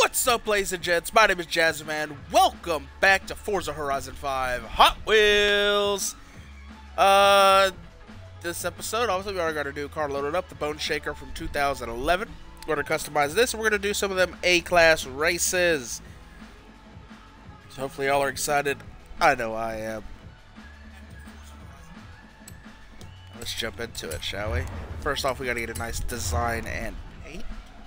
What's up, ladies and gents? My name is Jazzyman. Welcome back to Forza Horizon 5 Hot Wheels. This episode, obviously, we are going to do car loaded up, the Bone Shaker from 2011. We're going to customize this, and we're going to do some of them A-class races. So hopefully y'all are excited. I know I am. Let's jump into it, shall we? First off, we got to get a nice design and paint.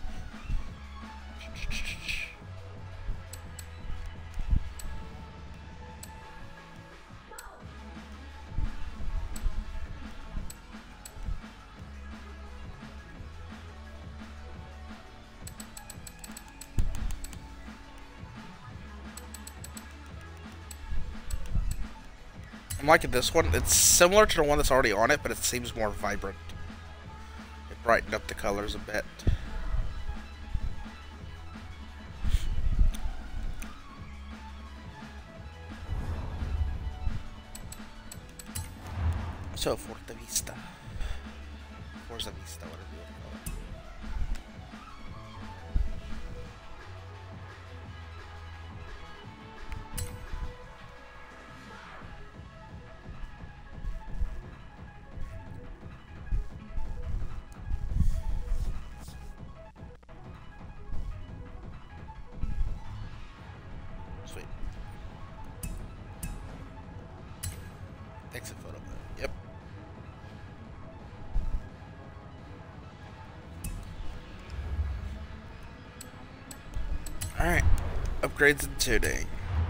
I'm liking this one. It's similar to the one that's already on it, but it seems more vibrant. It brightened up the colors a bit. So, Forza Vista. Forza Vista, whatever you want to call it. Sweet. Exit photo mode. Yep. Alright. Upgrades and tuning.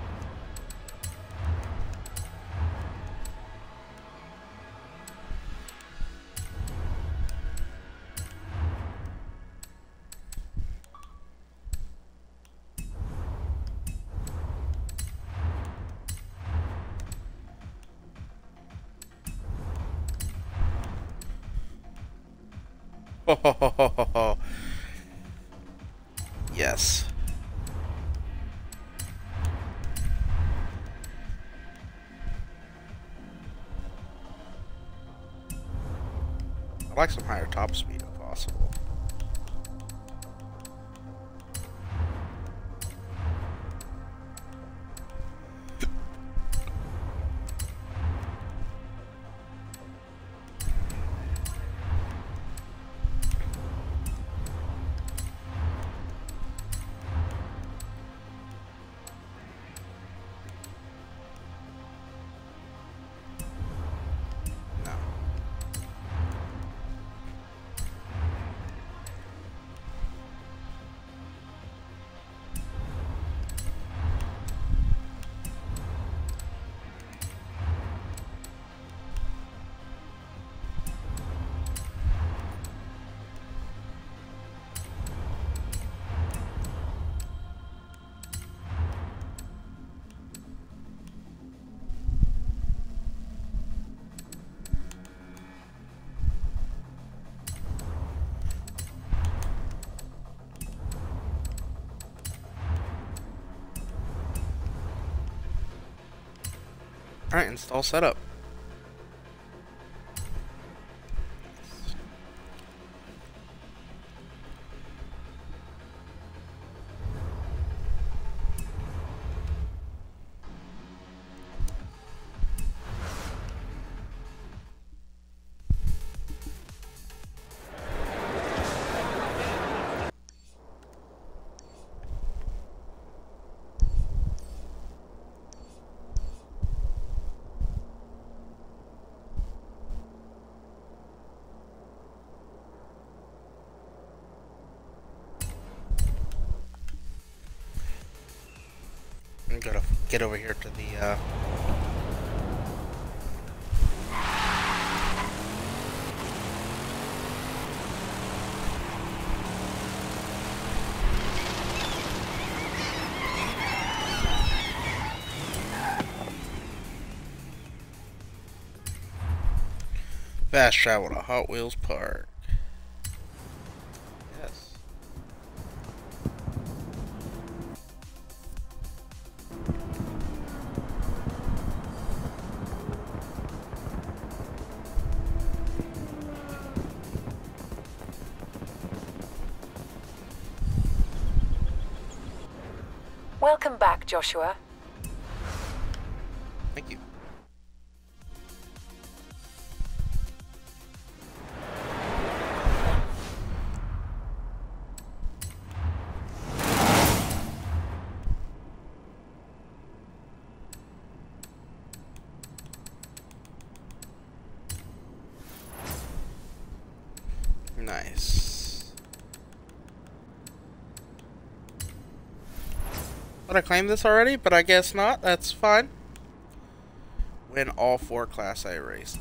Ho ho ho ho ho ho. Yes. I'd like some higher top speed if possible. Alright, install setup. I'm gonna get over here to the fast travel to Hot Wheels Park. Yes. Welcome back, Joshua. Thank you. Nice. Thought I claimed this already, but I guess not. That's fine. Win all 4 Class A races.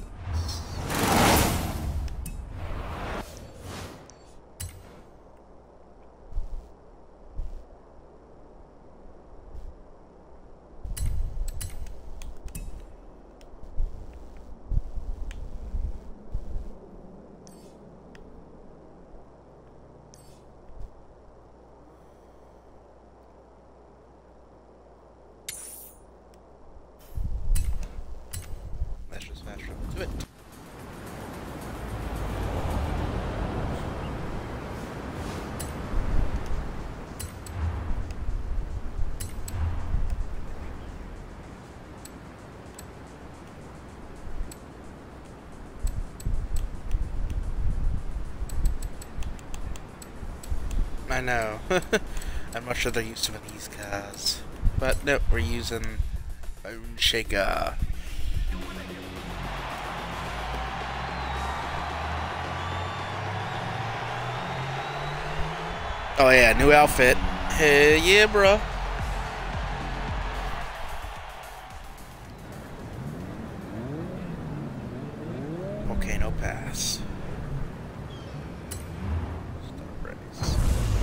Let's just fast travel to it. I know. I'm not sure they're used to these cars. But nope, we're using Bone Shaker. Oh yeah, new outfit. Hell yeah, bro. Volcano Pass. Start race.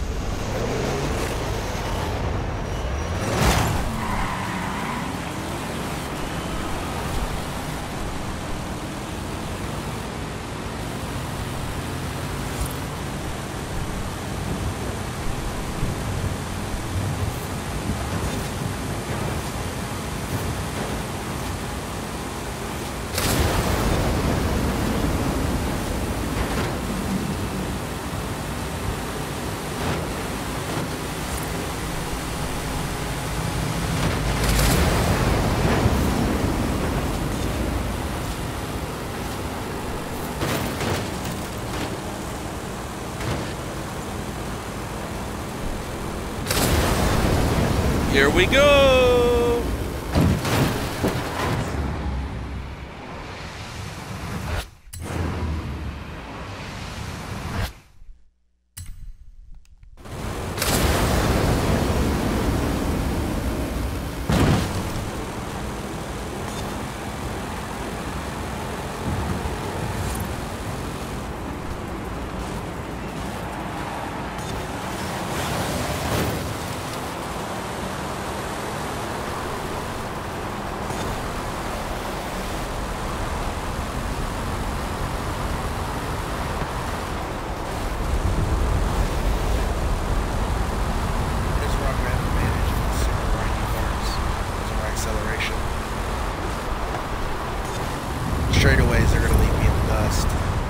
Here we go! Straightaways are going to leave me in the dust.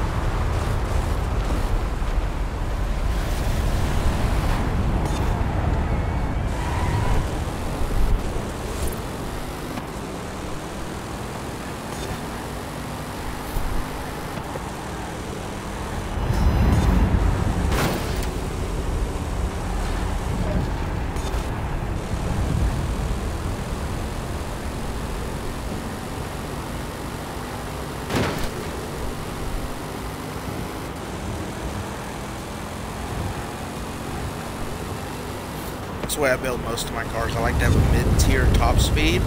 That's the way I build most of my cars. I like to have a mid-tier top speed,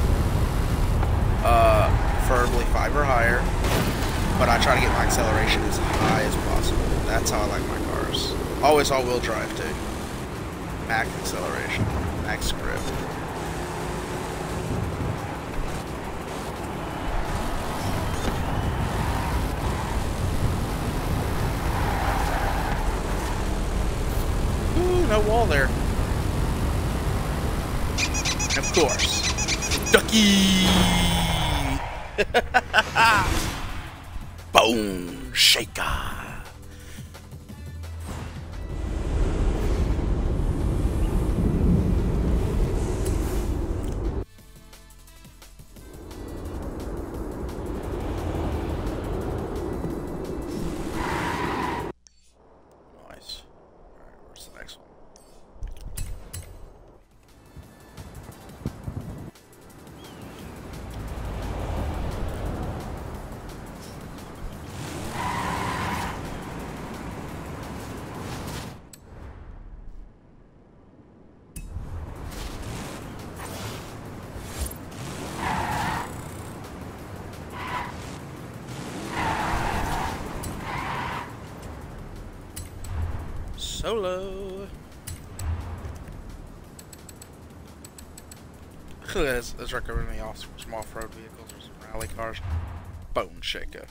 preferably 5 or higher, but I try to get my acceleration as high as possible. That's how I like my cars. Always all-wheel drive too. Max acceleration, max grip. Ooh, no wall there. Of course. Ducky! Bone Shaker! Solo. Let's recommend me off some off-road vehicles or some rally cars. Bone Shaker.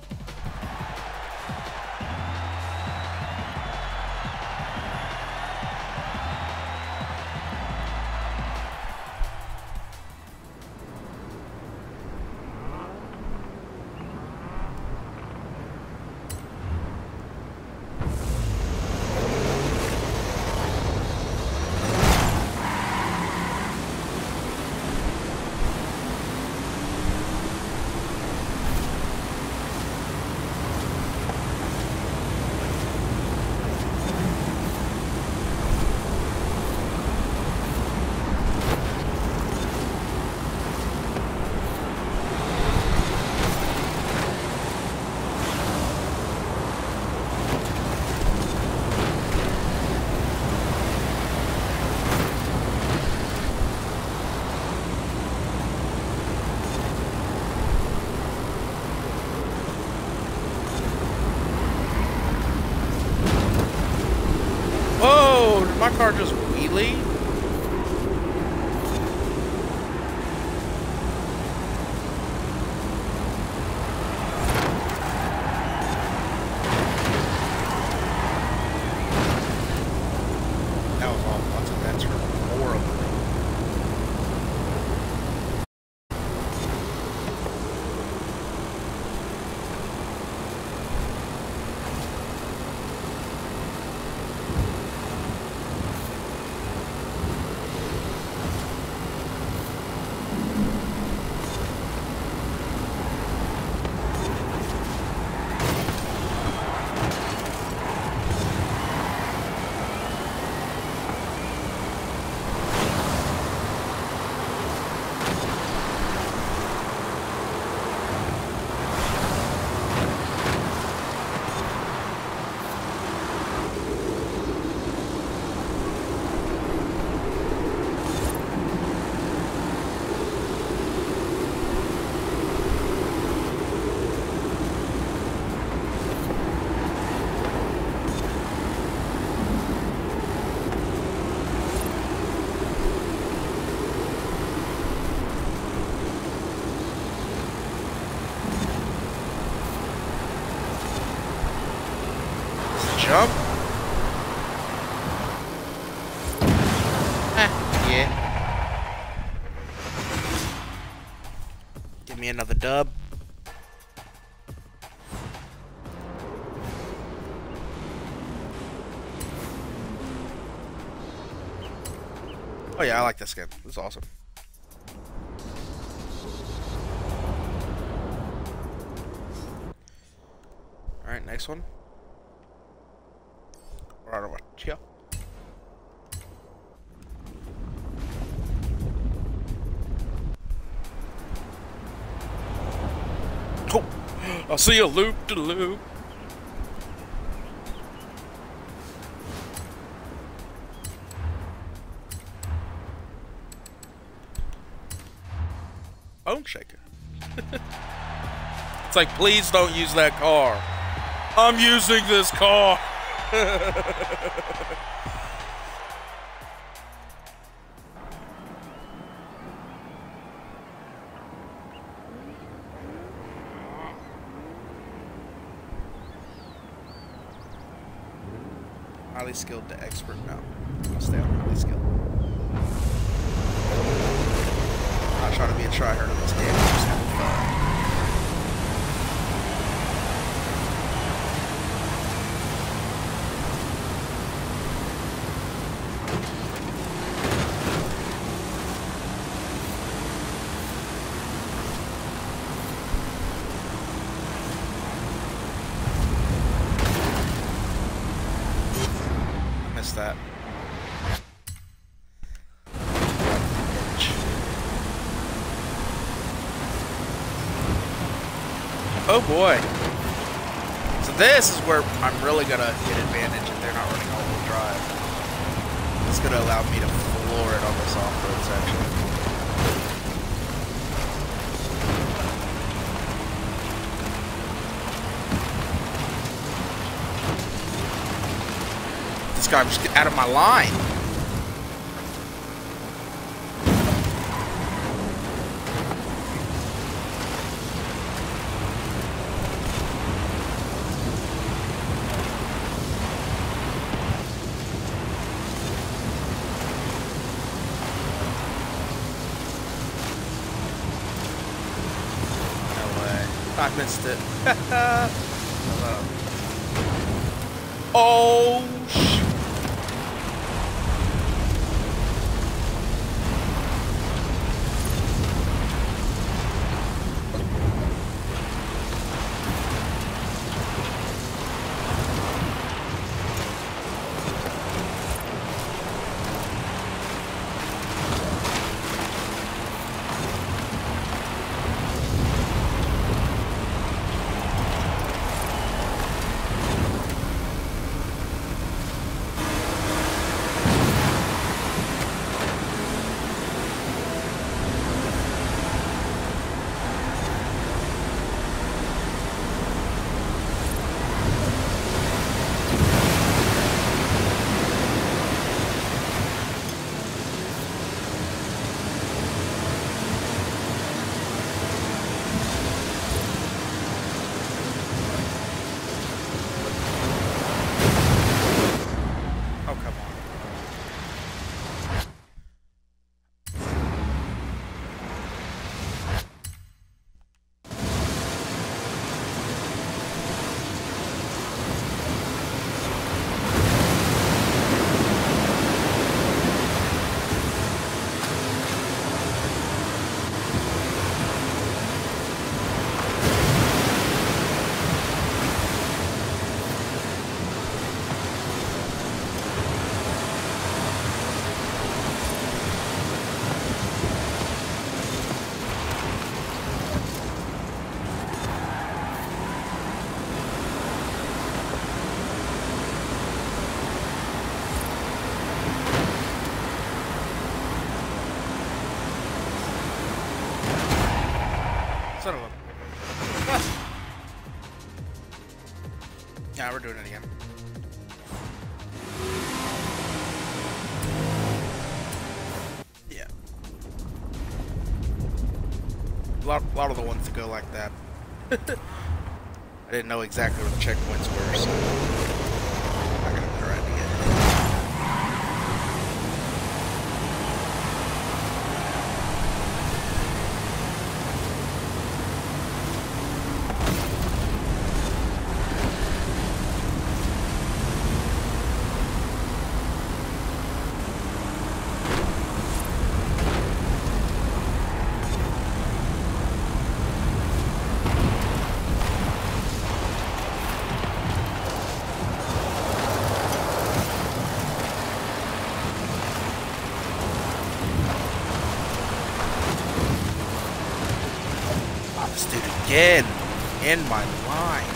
Whoa! Did my car just wheelie? That was awful. I took that turn horribly. Jump? Yeah. Give me another dub. Oh yeah, I like this skin. It's awesome. Alright, next one. Right over here. Oh, I see a loop-de-loop. Bone Shaker. It's like, please don't use that car. I'm using this car. Highly skilled to expert now. I'll stay on highly skilled. I'm not trying to be a tryhard in this game. I'm just having fun. That. Oh boy. So this is where I'm really gonna get advantage if they're not running all-wheel drive. It's gonna allow me to floor it on this off-road section. This guy was out of my line. I missed it. Oh, son of a... Yeah, we're doing it again. Yeah. A lot of the ones that go like that. I didn't know exactly where the checkpoints were, so I'm not gonna try it again. Again, in my line.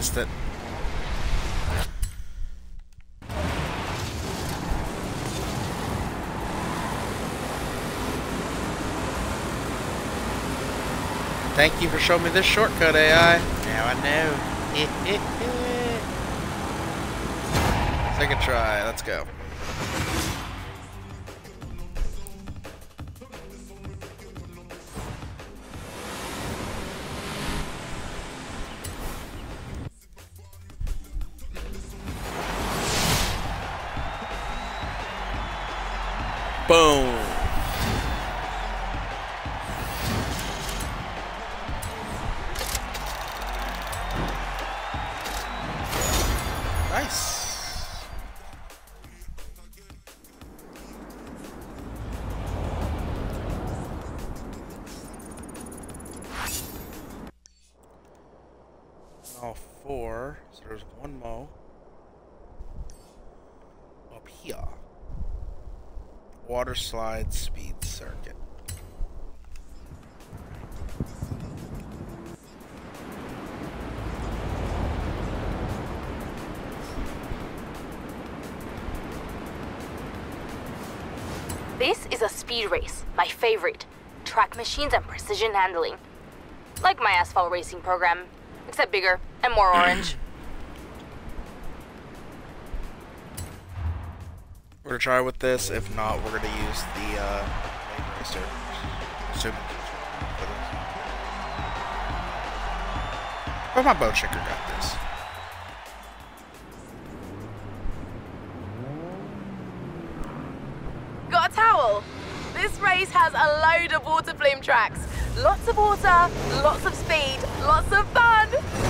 Missed it. Thank you for showing me this shortcut, AI. Now I know. Second try. Let's go. Boom. Nice. All four. So there's one more up here. Water slide speed circuit. This is a speed race, my favorite. Track machines and precision handling. Like my asphalt racing program, except bigger and more orange. We're gonna try with this. If not, we're gonna use the main racer. Assuming for this. But my bone shaker got this. Got a towel? This race has a load of water plume tracks. Lots of water, lots of speed, lots of fun.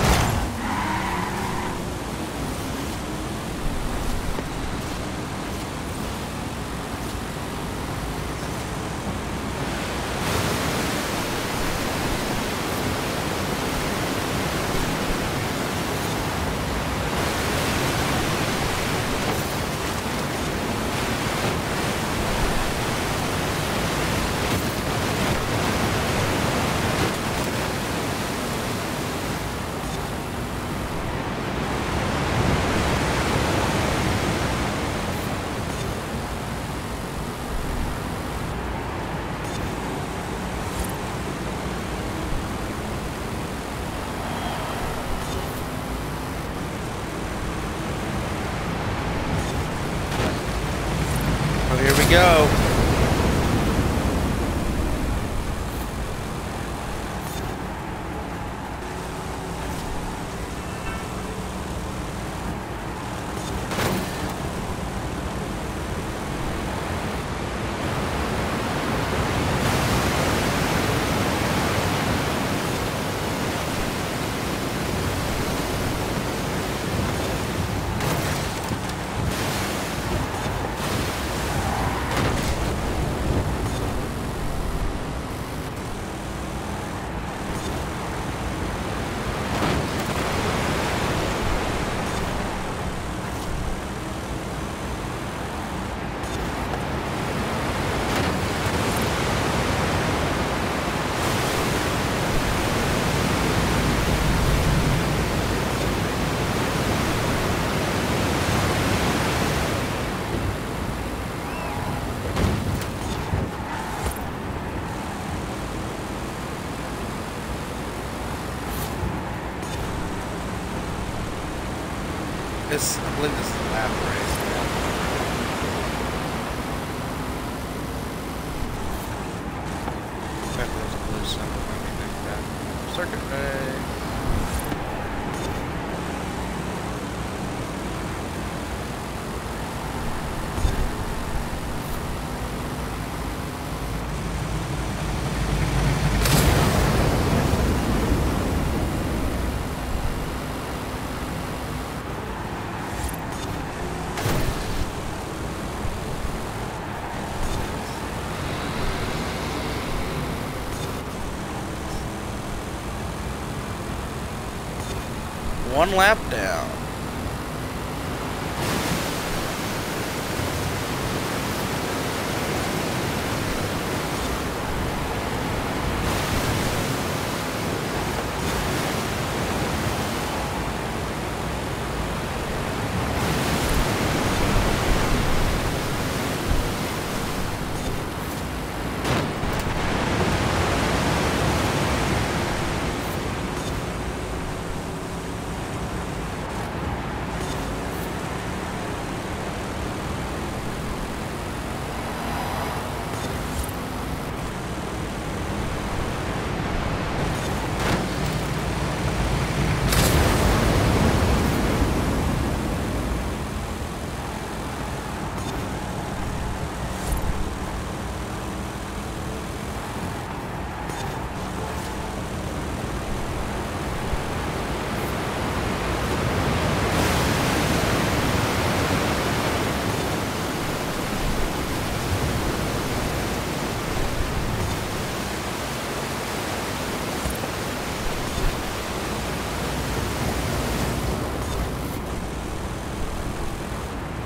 Here we go. This, I believe this is the lap race. If there's a blue symbol or anything like that. Circuit bay. One lap down.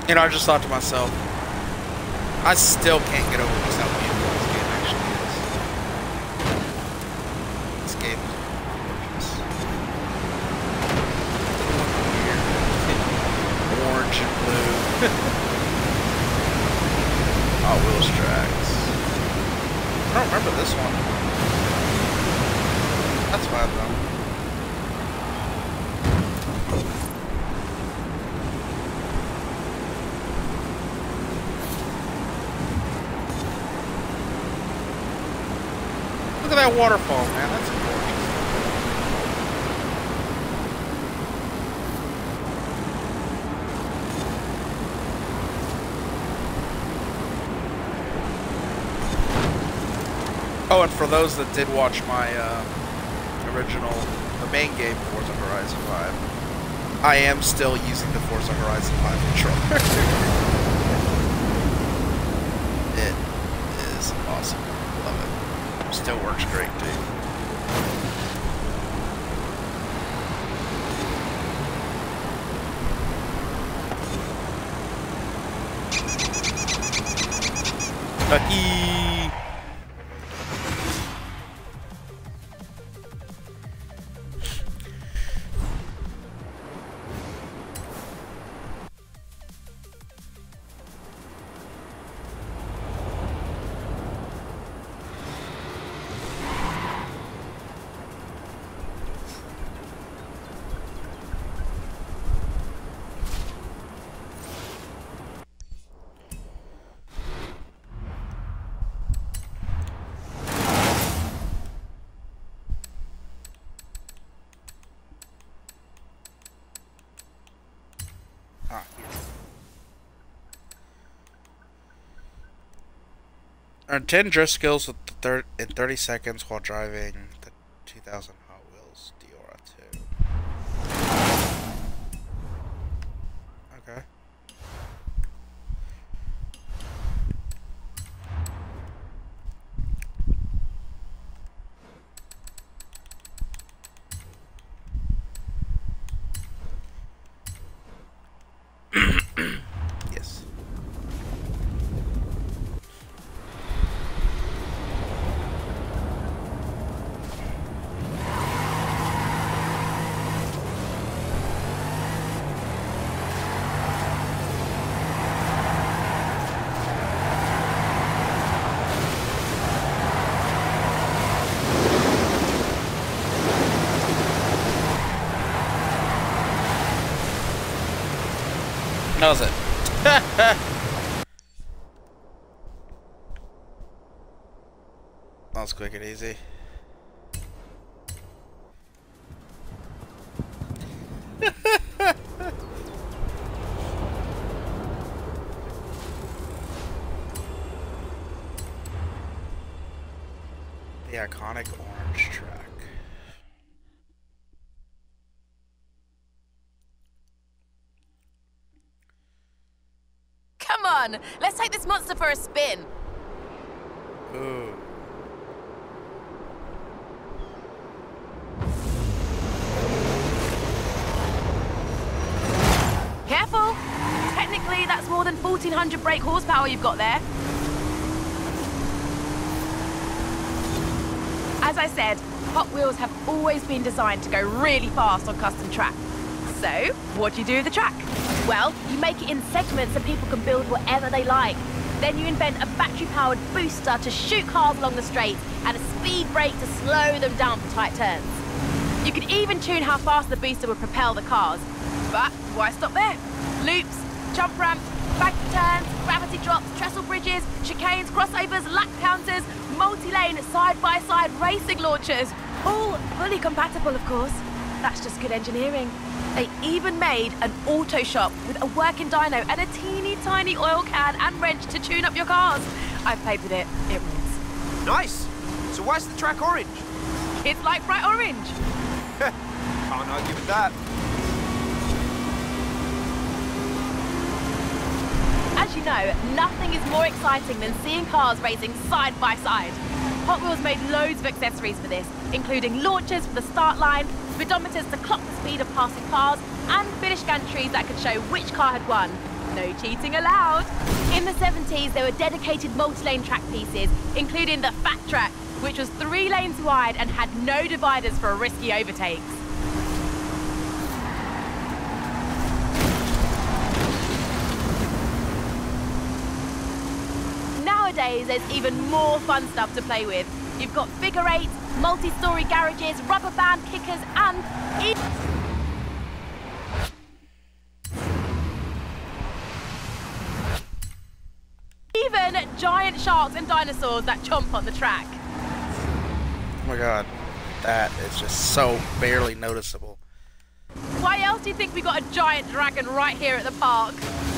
You know, I just thought to myself, I still can't get over just how beautiful this game actually is. This game is gorgeous. Orange and blue. Hot Wheels tracks. I don't remember this one. That's fine though. Look at that waterfall, man. That's gorgeous. Oh, and for those that did watch my the main game, Forza Horizon 5, I am still using the Forza Horizon 5 controller. It is awesome. Love it. Still works great, too. Ducky! Earn 10 drift skills with in 30 seconds while driving the 2000 Hot Wheels Diora 2. Okay. Yes. That was it. That was quick and easy. The iconic orange track. Come on, let's take this monster for a spin. Ooh. Careful! Technically, that's more than 1,400 brake horsepower you've got there. As I said, Hot Wheels have always been designed to go really fast on custom track. So, what do you do with the track? Well, you make it in segments so people can build whatever they like. Then you invent a battery-powered booster to shoot cars along the straight and a speed brake to slow them down for tight turns. You could even tune how fast the booster would propel the cars. But why stop there? Loops, jump ramps, bank turns, gravity drops, trestle bridges, chicanes, crossovers, lap counters, multi-lane, side-by-side racing launchers. All fully compatible, of course. That's just good engineering. They even made an auto shop with a working dyno and a teeny tiny oil can and wrench to tune up your cars. I've played with it. It rules. Nice. So why's the track orange? It's like bright orange. Can't argue with that. As you know, nothing is more exciting than seeing cars racing side by side. Hot Wheels made loads of accessories for this, including launchers for the start line, speedometers to clock the speed of passing cars, and finish gantries that could show which car had won. No cheating allowed. In the 70s, there were dedicated multi-lane track pieces, including the Fat Track, which was 3 lanes wide and had no dividers for risky overtakes. Nowadays, there's even more fun stuff to play with. You've got figure eights, multi-story garages, rubber band kickers, and even giant sharks and dinosaurs that chomp on the track. Oh my god, that is just so barely noticeable. Why else do you think we got a giant dragon right here at the park?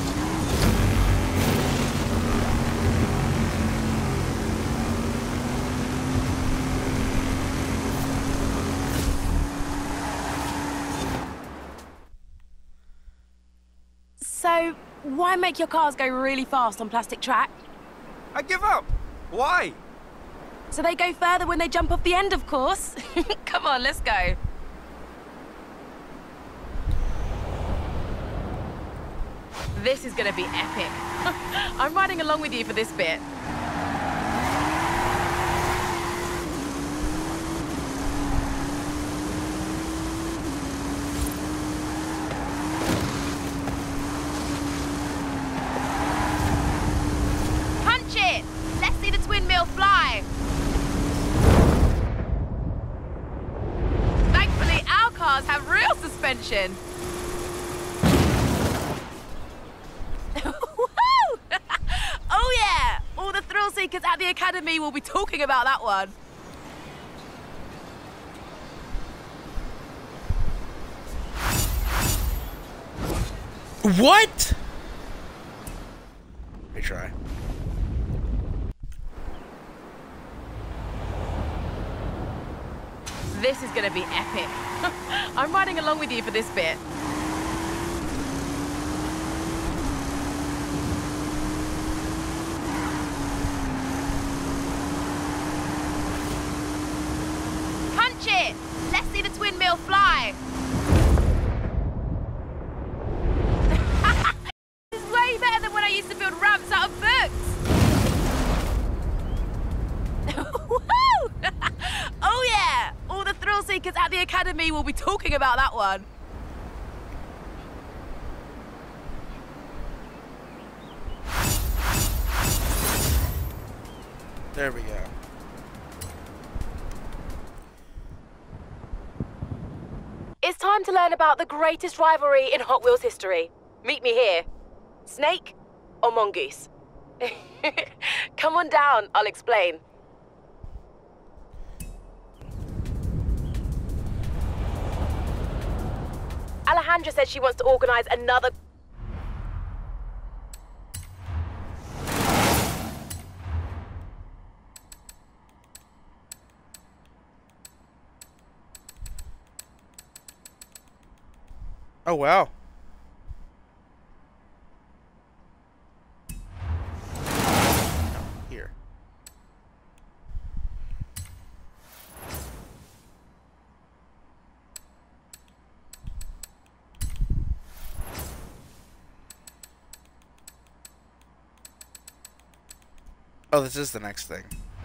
So, why make your cars go really fast on plastic track? I give up. Why? So they go further when they jump off the end, of course. Come on, let's go. This is gonna be epic. I'm riding along with you for this bit. Punch it! Let's see the twin mill fly. Thankfully, our cars have real suspension. Oh yeah! All the thrill seekers at the Academy will be talking about that one. What? Retry. This is gonna be epic. I'm riding along with you for this bit. Punch it! Let's see the twin mill fly. This is way better than when I used to build ramps out of books. Woo! Oh yeah! All the thrill seekers at the Academy will be talking about that one. There we go. It's time to learn about the greatest rivalry in Hot Wheels history. Meet me here. Snake or Mongoose? Come on down, I'll explain. Alejandra said she wants to organize another... Oh wow. Here. Oh, this is the next thing.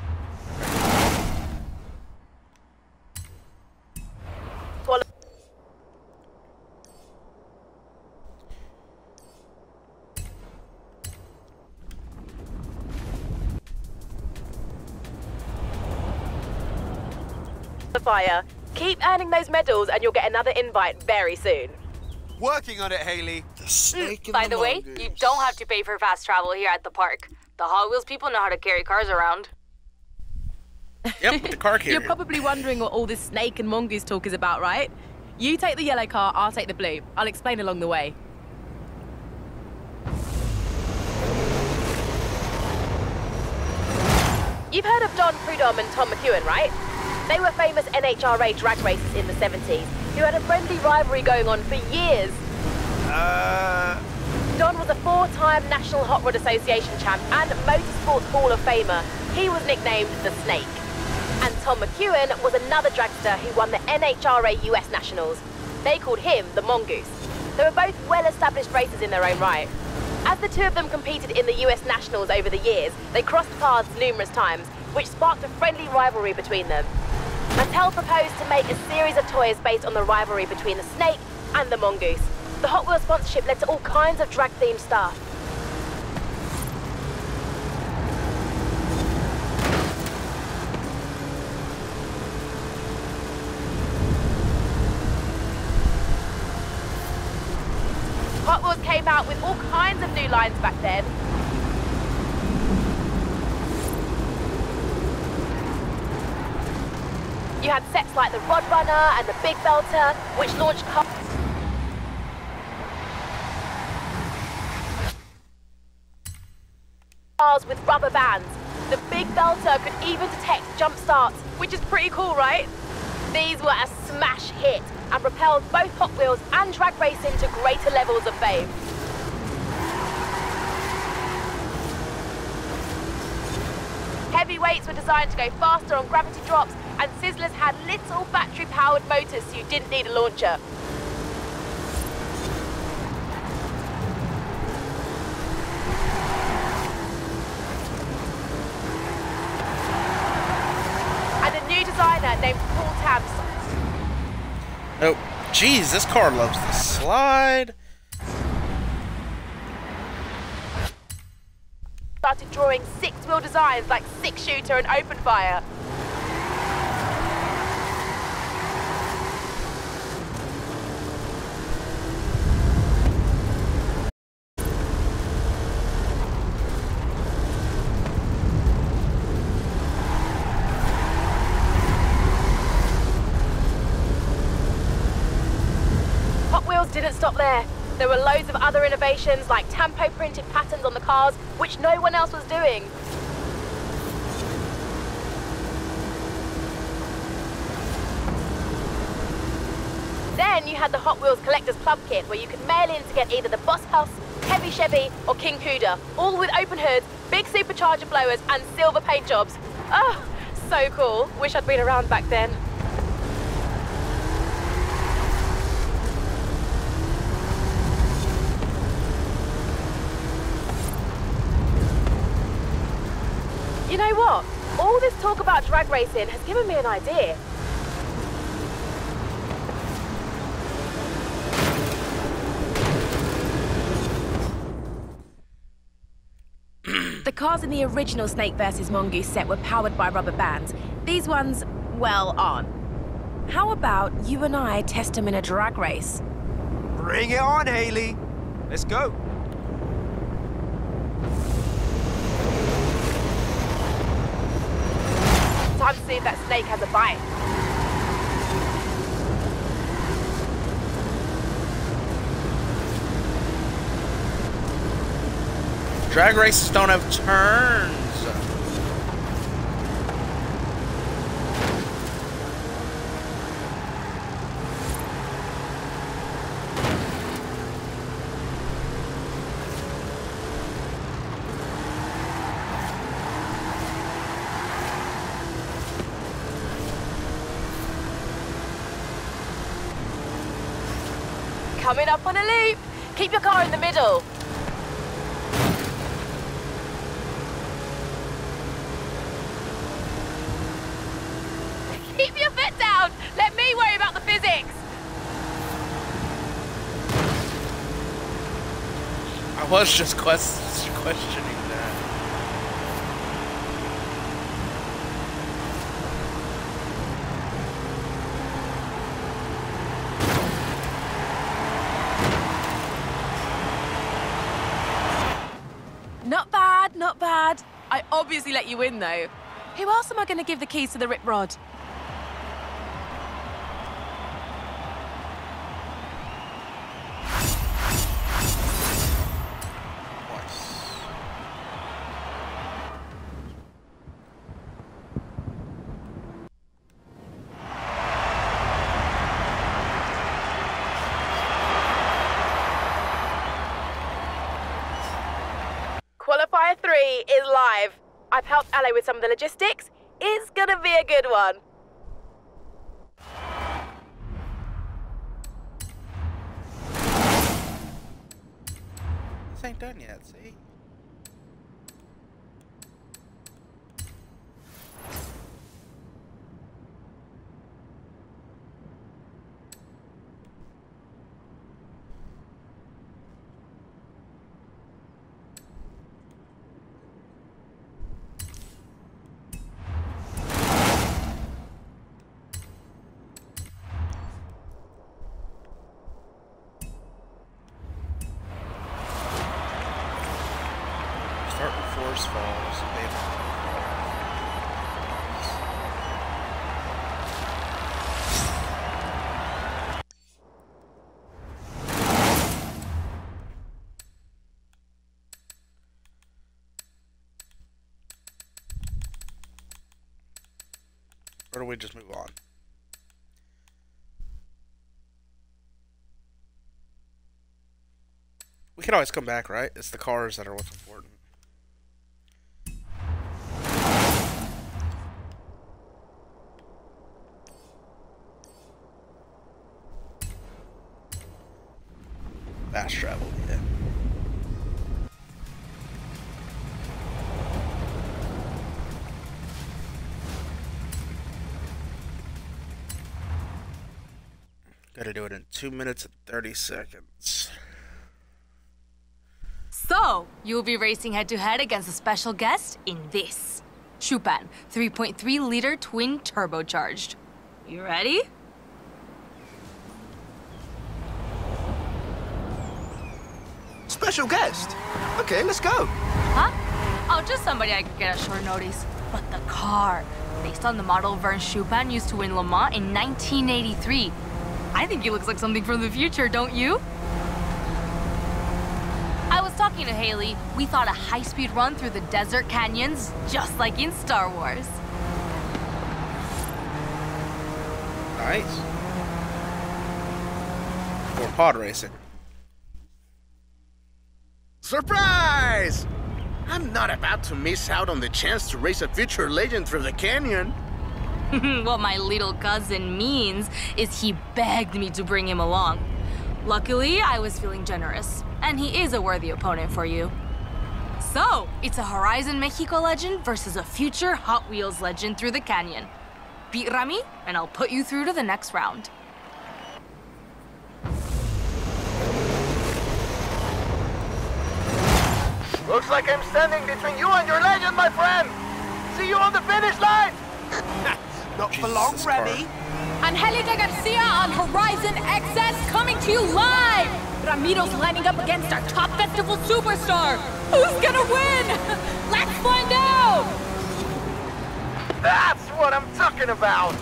Fire. Keep earning those medals and you'll get another invite very soon. Working on it, Haley. The snake and By the way, mongoose. you don't have to pay for fast travel here at the park. The Hot Wheels people know how to carry cars around. Yep, with the car carrier. You're probably wondering what all this snake and mongoose talk is about, right? You take the yellow car, I'll take the blue. I'll explain along the way. You've heard of Don Prudhomme and Tom McEwen, right? They were famous NHRA drag racers in the 70s who had a friendly rivalry going on for years. Don was a 4-time National Hot Rod Association champ and Motorsports Hall of Famer. He was nicknamed the Snake. And Tom McEwen was another dragster who won the NHRA US Nationals. They called him the Mongoose. They were both well-established racers in their own right. As the two of them competed in the US Nationals over the years, they crossed paths numerous times, which sparked a friendly rivalry between them. Mattel proposed to make a series of toys based on the rivalry between the Snake and the Mongoose. The Hot Wheels sponsorship led to all kinds of drag-themed stuff. Hot Wheels came out with all kinds of new lines back then. You had sets like the Rod Runner and the Big Belter, which launched cars with rubber bands. The Big Belter could even detect jump starts, which is pretty cool, right? These were a smash hit and propelled both Hot Wheels and drag racing to greater levels of fame. Heavyweights were designed to go faster on gravity drops, and Sizzlers had little battery-powered motors so you didn't need a launcher. And a new designer named Paul Tabs. Oh, geez, this car loves to slide. Started drawing six-wheel designs like six-shooter and open fire. Hot Wheels didn't stop there. There were loads of other innovations like tampo-printed patterns on the cars, which no one else was doing. Then you had the Hot Wheels Collector's Club Kit, where you could mail in to get either the Boss House, Heavy Chevy, or King Cuda, all with open hoods, big supercharger blowers, and silver paint jobs. Oh, so cool. Wish I'd been around back then. You know what? All this talk about drag racing has given me an idea. The cars in the original Snake vs. Mongoose set were powered by rubber bands. These ones, well, aren't. How about you and I test them in a drag race? Bring it on, Haley. Let's go. Time to see if that Snake has a bite. Drag races don't have turns. Coming up on a loop. Keep your car in the middle. Keep your foot down. Let me worry about the physics. I was just questioning that. Not bad, not bad. I obviously let you win, though. Who else am I going to give the keys to the Rip Rod? Qualifier 3 is live. I've helped Ale with some of the logistics. It's gonna be a good one. Path ain't done yet, see? Force falls, baby. Or do we just move on? We can always come back, right? It's the cars that are what's important. Fast travel, yeah. Gotta do it in 2 minutes and 30 seconds. So, you'll be racing head-to-head against a special guest in this. Chupan, 3.3-liter twin turbocharged. You ready? Special guest? Okay, let's go. Huh? Oh, just somebody I could get at short notice. But the car, based on the model Vern Chupan used to win Le Mans in 1983. I think he looks like something from the future, don't you? I was talking to Haley. We thought a high-speed run through the desert canyons, just like in Star Wars. Nice. Or pod racing. Surprise! I'm not about to miss out on the chance to race a future legend through the canyon. What my little cousin means is he begged me to bring him along. Luckily, I was feeling generous, and he is a worthy opponent for you. So, it's a Horizon Mexico legend versus a future Hot Wheels legend through the canyon. Beat Rami, and I'll put you through to the next round. Looks like I'm standing between you and your legend, my friend. See you on the finish line. Not for long, Remy. Angelica Garcia on Horizon XS coming to you live! Ramiro's lining up against our top festival superstar! Who's gonna win? Let's find out! That's what I'm talking about.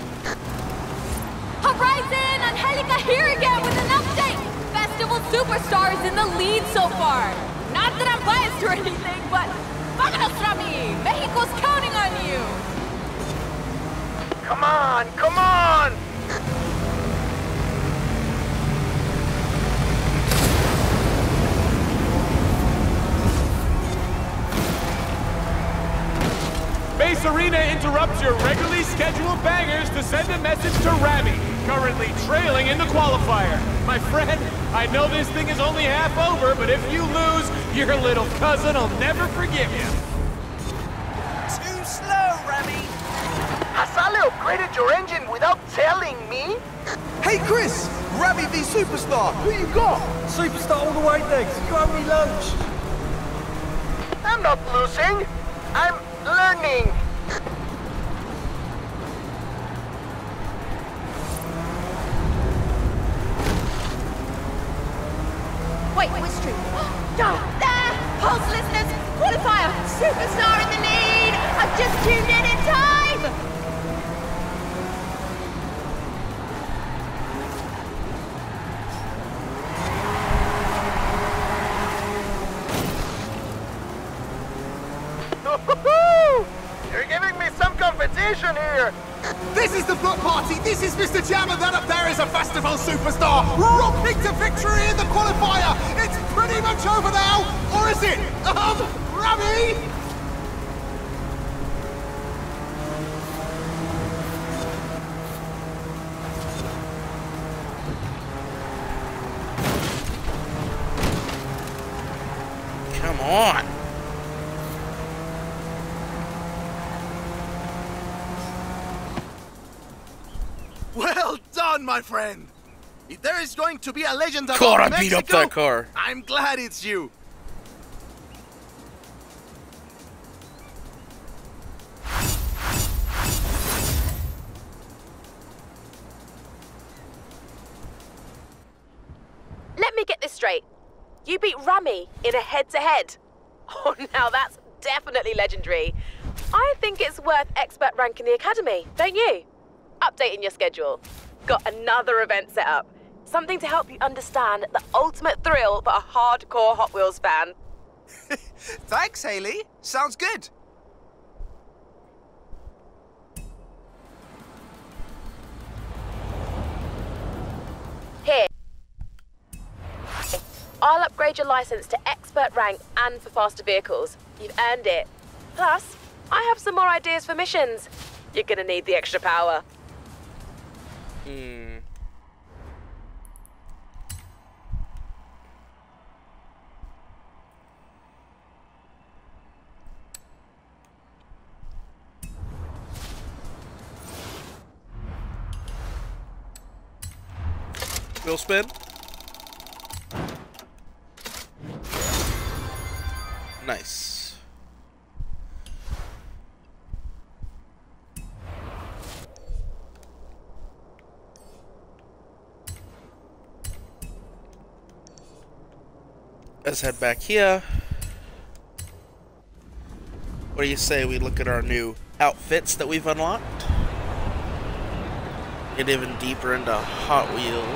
Horizon! Angelica here again with an update! Festival superstar is in the lead so far! Not that I'm biased or anything, but... Vámonos, Rami! Mexico's counting on you! Come on, come on! Base Arena interrupts your regularly scheduled bangers to send a message to Rami, currently trailing in the qualifier. My friend, I know this thing is only half over, but if you lose, your little cousin will never forgive you. Too slow, Remy. Has Ale upgraded your engine without telling me? Hey, Chris! Remy v Superstar! Who you got? Superstar all the way, thanks. You owe me lunch. I'm not losing. I'm learning. Wait, which street? There! Pulse listeners! Qualifier! Superstar in the lead! I've just tuned in time! You're giving me some competition here. This is the block party. This is Mr. Jam, and that up there is a festival superstar. Rocking to victory in the qualifier. It's pretty much over now, or is it? Rami? on. Well done, my friend. If there is going to be a legend about God, I Mexico, beat up that car. I'm glad it's you. Let me get this straight. You beat Rami in a head-to-head. Oh, now that's definitely legendary. I think it's worth expert rank in the academy, don't you? Updating your schedule. Got another event set up. Something to help you understand the ultimate thrill for a hardcore Hot Wheels fan. Thanks, Haley. Sounds good. Here. I'll upgrade your license to expert rank and for faster vehicles. You've earned it. Plus, I have some more ideas for missions. You're gonna need the extra power. Wheel spin. Nice. Let's head back here. What do you say we look at our new outfits that we've unlocked? Get even deeper into Hot Wheels.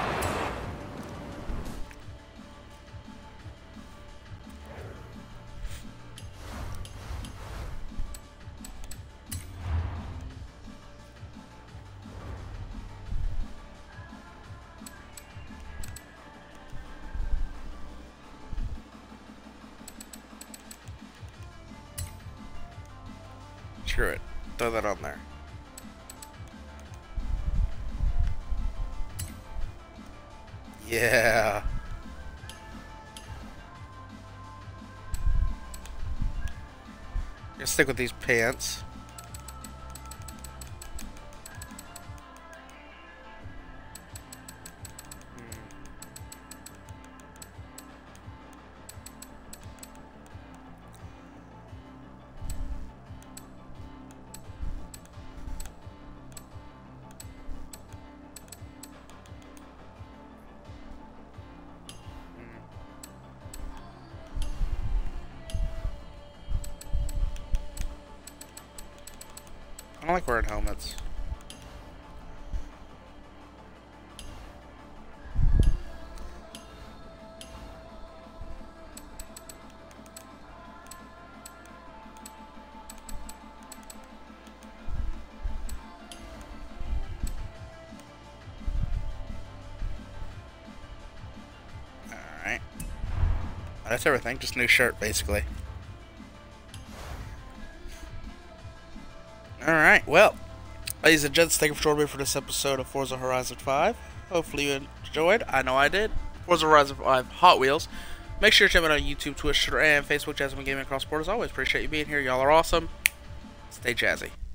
Screw it. Throw that on there. Yeah. Gonna stick with these pants. I don't like wearing helmets. Alright. That's everything, just new shirt basically. Alright, well, ladies and gents, thank you for joining me for this episode of Forza Horizon 5. Hopefully you enjoyed. I know I did. Forza Horizon 5 Hot Wheels. Make sure to check me out on YouTube, Twitch, Twitter, and Facebook, Jazzyman Gaming across the board. As always, appreciate you being here. Y'all are awesome. Stay jazzy.